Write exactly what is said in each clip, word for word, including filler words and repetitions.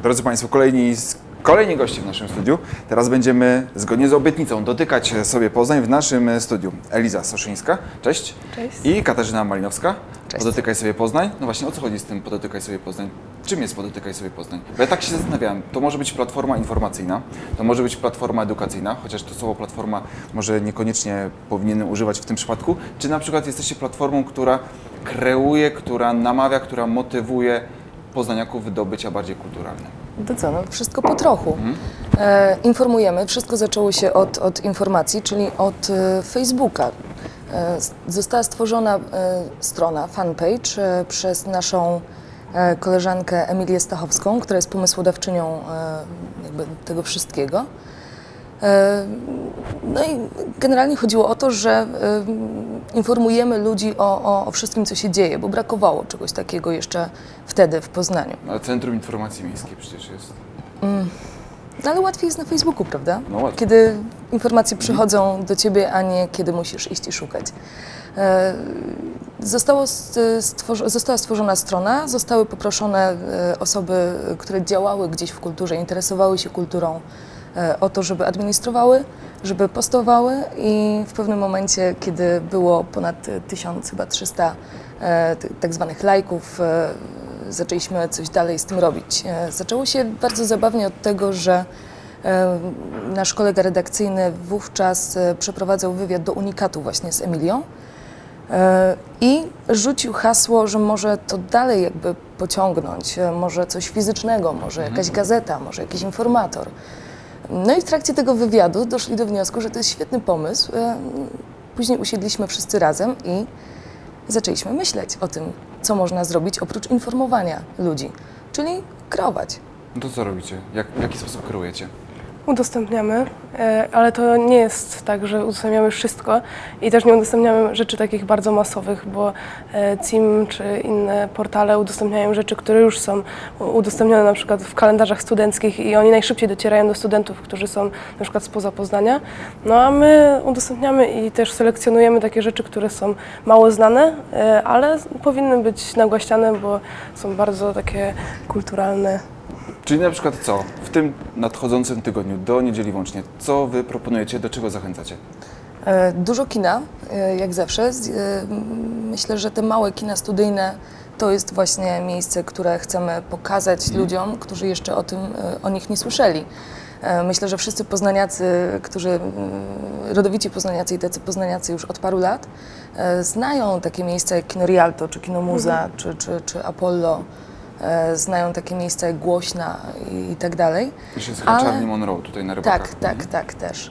Drodzy Państwo, kolejni, kolejni goście w naszym studiu. Teraz będziemy, zgodnie z obietnicą, dotykać sobie Poznań w naszym studiu. Eliza Soszyńska, cześć. Cześć. I Katarzyna Malinowska, cześć. Podotykaj sobie Poznań. No właśnie, o co chodzi z tym Podotykaj sobie Poznań? Czym jest Podotykaj sobie Poznań? Bo ja tak się zastanawiałem, to może być platforma informacyjna, to może być platforma edukacyjna, chociaż to słowo platforma może niekoniecznie powinienem używać w tym przypadku. Czy na przykład jesteście platformą, która kreuje, która namawia, która motywuje poznaniaków do bycia bardziej kulturalnym? To co, no wszystko po trochu. Mhm. E, informujemy, wszystko zaczęło się od, od informacji, czyli od e, Facebooka. E, została stworzona e, strona, fanpage e, przez naszą e, koleżankę Emilię Stachowską, która jest pomysłodawczynią e, jakby tego wszystkiego. E, no i generalnie chodziło o to, że e, informujemy ludzi o, o, o wszystkim, co się dzieje, bo brakowało czegoś takiego jeszcze wtedy w Poznaniu. Ale Centrum Informacji Miejskiej przecież jest. Mm. No ale łatwiej jest na Facebooku, prawda? No łatwiej. Kiedy informacje przychodzą mm. do Ciebie, a nie kiedy musisz iść i szukać. E, zostało stworzy, została stworzona strona, zostały poproszone e, osoby, które działały gdzieś w kulturze, interesowały się kulturą, e, o to, żeby administrowały, żeby postowały i w pewnym momencie, kiedy było ponad tysiąc, chyba trzysta e, tak zwanych lajków, e, zaczęliśmy coś dalej z tym robić. E, zaczęło się bardzo zabawnie od tego, że e, nasz kolega redakcyjny wówczas e, przeprowadzał wywiad do Unikatu właśnie z Emilią e, i rzucił hasło, że może to dalej jakby pociągnąć, e, może coś fizycznego, może jakaś gazeta, może jakiś informator. No i w trakcie tego wywiadu doszli do wniosku, że to jest świetny pomysł. Później usiedliśmy wszyscy razem i zaczęliśmy myśleć o tym, co można zrobić oprócz informowania ludzi, czyli kreować. No to co robicie? Jak, w jaki sposób kreujecie? Udostępniamy, ale to nie jest tak, że udostępniamy wszystko i też nie udostępniamy rzeczy takich bardzo masowych, bo C I M czy inne portale udostępniają rzeczy, które już są udostępnione na przykład w kalendarzach studenckich i oni najszybciej docierają do studentów, którzy są na przykład spoza Poznania. No a my udostępniamy i też selekcjonujemy takie rzeczy, które są mało znane, ale powinny być nagłaśniane, bo są bardzo takie kulturalne. Czyli na przykład co? W tym nadchodzącym tygodniu, do niedzieli łącznie, co Wy proponujecie, do czego zachęcacie? Dużo kina, jak zawsze. Myślę, że te małe kina studyjne to jest właśnie miejsce, które chcemy pokazać hmm. ludziom, którzy jeszcze o tym, o nich nie słyszeli. Myślę, że wszyscy poznaniacy, którzy, rodowici poznaniacy i tacy poznaniacy już od paru lat, znają takie miejsca jak Kino Rialto, czy Kino Muza, hmm. czy, czy, czy Apollo. Znają takie miejsca jak Głośna i, i tak dalej. Jeszcze jest chyba Charlie Monroe tutaj na Rybakach. Tak, tak, mhm. tak, też.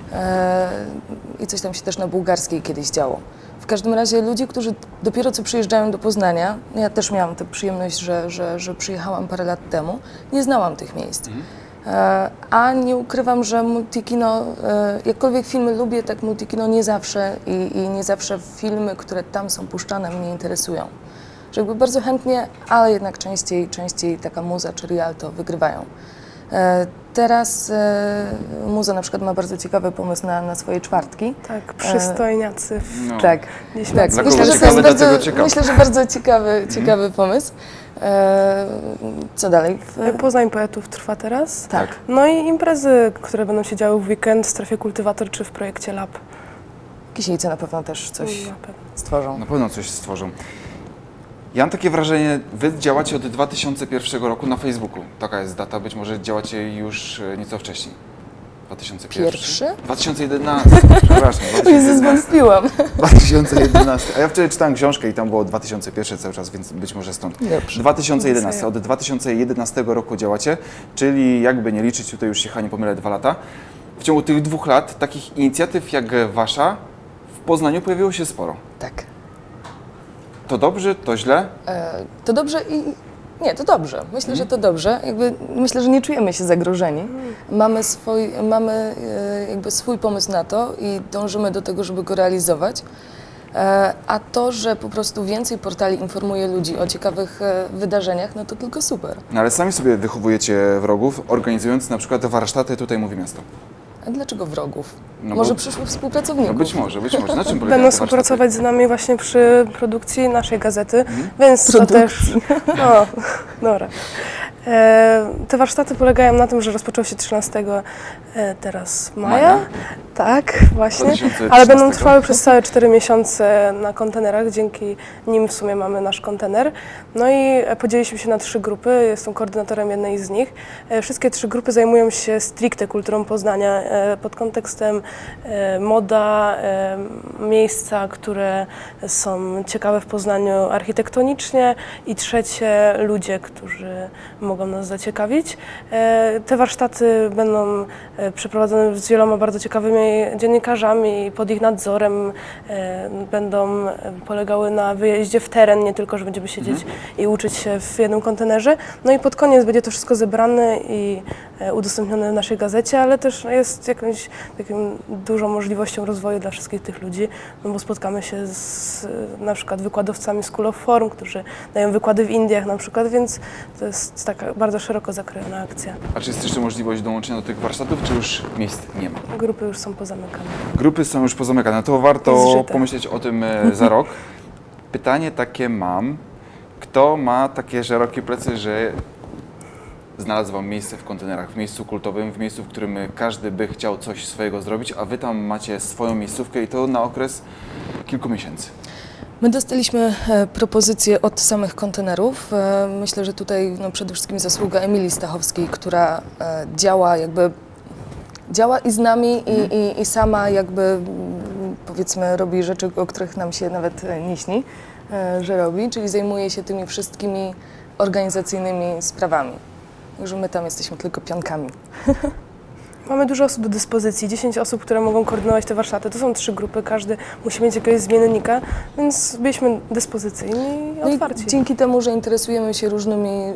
E, I coś tam się też na Bułgarskiej kiedyś działo. W każdym razie ludzie, którzy dopiero co przyjeżdżają do Poznania, ja też miałam tę przyjemność, że, że, że przyjechałam parę lat temu, nie znałam tych miejsc. Mhm. E, a nie ukrywam, że multikino, e, jakkolwiek filmy lubię, tak multikino nie zawsze i, i nie zawsze filmy, które tam są puszczane, mnie interesują. Że jakby bardzo chętnie, ale jednak częściej, częściej taka Muza czy Rialto wygrywają. E, teraz e, Muza na przykład ma bardzo ciekawy pomysł na, na swoje czwartki. Tak, przystojniacy. No. Tak, tak. Dla Myślę, że ciekawy, to jest bardzo, ciekawy. myślę, że bardzo ciekawy, ciekawy mm. pomysł. E, co dalej? Poznań Poetów trwa teraz. Tak. No i imprezy, które będą się działy w weekend w Strefie Kultywator czy w projekcie Lab. Kisiejce na pewno też coś na pewno. stworzą. Na pewno coś stworzą. Ja mam takie wrażenie, Wy działacie od dwa tysiące pierwszego roku na Facebooku. Taka jest data, być może działacie już nieco wcześniej. dwa tysiące pierwszy? Pierwszy? dwa tysiące jedenasty, przepraszam. Jezus, zwątpiłam. dwa tysiące jedenasty. A ja wczoraj czytałem książkę i tam było dwa tysiące jeden cały czas, więc być może stąd. Dobrze. dwa tysiące jedenasty. Od dwa tysiące jedenastego roku działacie, czyli jakby nie liczyć, tutaj już się chyba nie pomylę, dwa lata. W ciągu tych dwóch lat takich inicjatyw jak Wasza w Poznaniu pojawiło się sporo. Tak. To dobrze, to źle? E, to dobrze i... Nie, to dobrze. Myślę, mm. że to dobrze. Jakby, myślę, że nie czujemy się zagrożeni. Mm. Mamy, swój, mamy e, jakby swój pomysł na to i dążymy do tego, żeby go realizować. E, a to, że po prostu więcej portali informuje ludzi o ciekawych e, wydarzeniach, no to tylko super. No ale sami sobie wychowujecie wrogów, organizując na przykład warsztaty Tutaj Mówi Miasto. A dlaczego wrogów? No może bo, przyszłych współpracowników? No być może, być może. Na czym polegają Będą współpracować z nami właśnie przy produkcji naszej gazety, Mhm. więc to też... No, dobra. E, te warsztaty polegają na tym, że rozpoczęły się trzynastego e, teraz maja. Maja? Tak, właśnie. dwa tysiące Ale będą trzynastego. trwały przez całe cztery miesiące na kontenerach, dzięki nim w sumie mamy nasz kontener. No i podzieliliśmy się na trzy grupy, jestem koordynatorem jednej z nich. E, wszystkie trzy grupy zajmują się stricte kulturą Poznania e, pod kontekstem e, moda, e, miejsca, które są ciekawe w Poznaniu architektonicznie i trzecie ludzie, którzy mogą nas zaciekawić. E, te warsztaty będą e, przeprowadzone z wieloma bardzo ciekawymi dziennikarzami pod ich nadzorem, e, będą polegały na wyjeździe w teren, nie tylko, że będziemy siedzieć mhm. i uczyć się w jednym kontenerze. No i pod koniec będzie to wszystko zebrane i e, udostępnione w naszej gazecie, ale też jest jakąś taką dużą możliwością rozwoju dla wszystkich tych ludzi, no bo spotkamy się z na przykład wykładowcami School of Form, którzy dają wykłady w Indiach na przykład, więc to jest taka bardzo szeroko zakrojona akcja. A czy jest jeszcze możliwość dołączenia do tych warsztatów, czy już miejsc nie ma? Grupy już są pozamykane. Grupy są już pozamykane, to warto pomyśleć o tym e, za rok. Pytanie takie mam, kto ma takie szerokie plecy, że znalazł Wam miejsce w kontenerach, w miejscu kultowym, w miejscu, w którym każdy by chciał coś swojego zrobić, a Wy tam macie swoją miejscówkę i to na okres kilku miesięcy? My dostaliśmy e, propozycje od samych kontenerów. E, myślę, że tutaj no, przede wszystkim zasługa Emilii Stachowskiej, która e, działa jakby działa i z nami i, i, i sama jakby m, powiedzmy robi rzeczy, o których nam się nawet e, nie śni, e, że robi, czyli zajmuje się tymi wszystkimi organizacyjnymi sprawami. Także my tam jesteśmy tylko pionkami. Mamy dużo osób do dyspozycji, dziesięć osób, które mogą koordynować te warsztaty. To są trzy grupy, każdy musi mieć jakiegoś zmiennika, więc byliśmy dyspozycyjni i otwarci. No i dzięki temu, że interesujemy się różnymi e,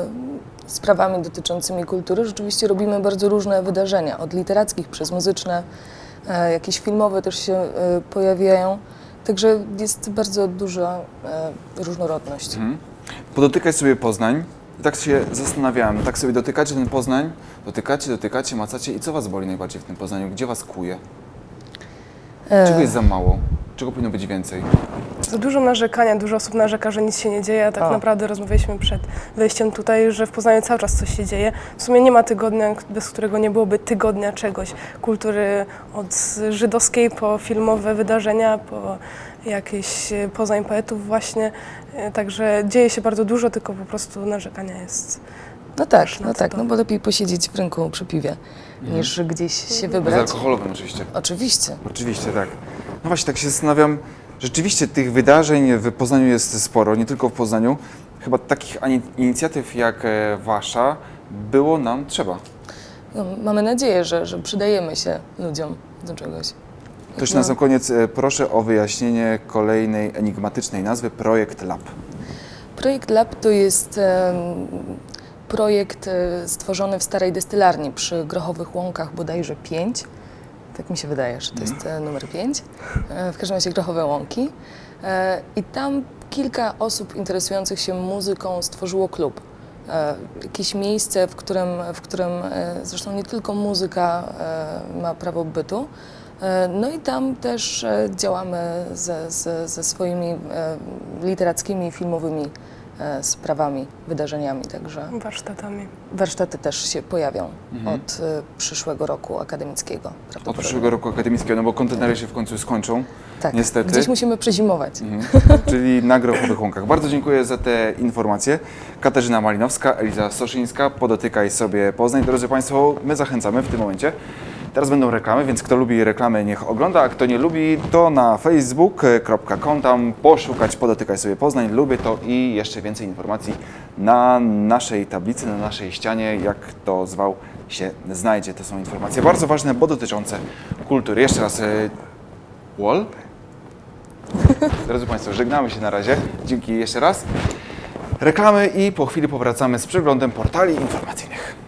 sprawami dotyczącymi kultury, rzeczywiście robimy bardzo różne wydarzenia, od literackich przez muzyczne, e, jakieś filmowe też się e, pojawiają, także jest bardzo duża e, różnorodność. Mhm. Podotykaj sobie Poznań. I tak się zastanawiałem, tak sobie dotykacie ten Poznań, dotykacie, dotykacie, macacie i co Was boli najbardziej w tym Poznaniu? Gdzie Was kuje? Czego jest za mało? Czego powinno być więcej? Za dużo narzekania, dużo osób narzeka, że nic się nie dzieje, a tak a. naprawdę rozmawialiśmy przed wejściem tutaj, że w Poznaniu cały czas coś się dzieje. W sumie nie ma tygodnia, bez którego nie byłoby tygodnia czegoś. Kultury od żydowskiej po filmowe wydarzenia, po jakieś Poznań poetów właśnie. Także dzieje się bardzo dużo, tylko po prostu narzekania jest. No tak, no tak, no bo lepiej posiedzieć w rynku przy piwie, mhm. niż gdzieś się wybrać. Bezalkoholowym oczywiście. Oczywiście. Oczywiście, tak. No właśnie, tak się zastanawiam, rzeczywiście tych wydarzeń w Poznaniu jest sporo, nie tylko w Poznaniu. Chyba takich inicjatyw jak Wasza było nam trzeba. No, mamy nadzieję, że, że przydajemy się ludziom do czegoś. To już na sam koniec proszę o wyjaśnienie kolejnej enigmatycznej nazwy, Projekt Lab. Projekt Lab to jest um, projekt stworzony w starej destylarni przy Grochowych Łąkach, bodajże pięć. Tak mi się wydaje, że to jest mm. numer pięć. W każdym razie Grochowe Łąki. I tam kilka osób interesujących się muzyką stworzyło klub. Jakieś miejsce, w którym, w którym zresztą nie tylko muzyka ma prawo bytu. No i tam też działamy ze, ze, ze swoimi literackimi i filmowymi sprawami, wydarzeniami, także warsztatami. Warsztaty też się pojawią mhm. od y, przyszłego roku akademickiego. Od przyszłego roku akademickiego, no bo kontenery się w końcu skończą, tak, niestety. Gdzieś musimy przezimować. Mhm. Czyli na Grochowych Łąkach. Bardzo dziękuję za te informacje. Katarzyna Malinowska, Eliza Soszyńska, Podotykaj sobie Poznań. Drodzy Państwo, my zachęcamy w tym momencie. Teraz będą reklamy, więc kto lubi reklamy, niech ogląda, a kto nie lubi, to na facebook kropka com, tam poszukać Podotykaj sobie Poznań, lubię to i jeszcze więcej informacji na naszej tablicy, na naszej ścianie, jak to zwał się znajdzie. To są informacje bardzo ważne, bo dotyczące kultury. Jeszcze raz, Wall. Drodzy Państwo, żegnamy się na razie. Dzięki jeszcze raz. Reklamy i po chwili powracamy z przeglądem portali informacyjnych.